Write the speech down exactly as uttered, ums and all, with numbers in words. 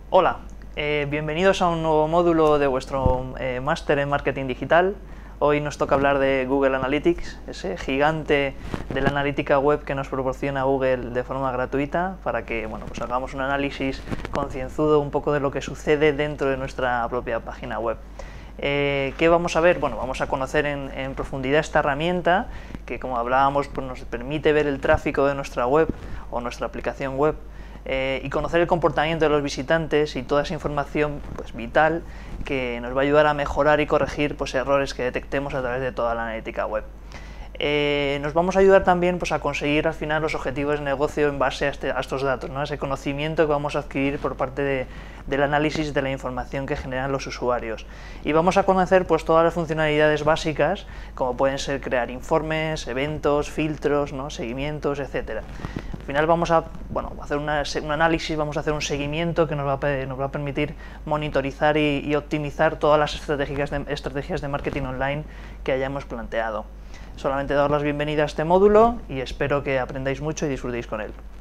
Hola, eh, bienvenidos a un nuevo módulo de vuestro eh, máster en marketing digital. Hoy nos toca hablar de Google Analytics, ese gigante de la analítica web que nos proporciona Google de forma gratuita para que bueno, pues hagamos un análisis concienzudo un poco de lo que sucede dentro de nuestra propia página web. Eh, ¿Qué vamos a ver? Bueno, vamos a conocer en, en profundidad esta herramienta que, como hablábamos, pues nos permite ver el tráfico de nuestra web o nuestra aplicación web eh, y conocer el comportamiento de los visitantes y toda esa información pues, vital que nos va a ayudar a mejorar y corregir pues, errores que detectemos a través de toda la analítica web. Eh, nos vamos a ayudar también pues, a conseguir al final los objetivos de negocio en base a, este, a estos datos, ¿no? Ese conocimiento que vamos a adquirir por parte de, del análisis de la información que generan los usuarios. Y vamos a conocer pues, todas las funcionalidades básicas, como pueden ser crear informes, eventos, filtros, ¿no? seguimientos, etcétera. Al final vamos a bueno, hacer una, un análisis, vamos a hacer un seguimiento que nos va a, nos va a permitir monitorizar y, y optimizar todas las estrategias de, estrategias de marketing online que hayamos planteado. Solamente daros las bienvenidas a este módulo y espero que aprendáis mucho y disfrutéis con él.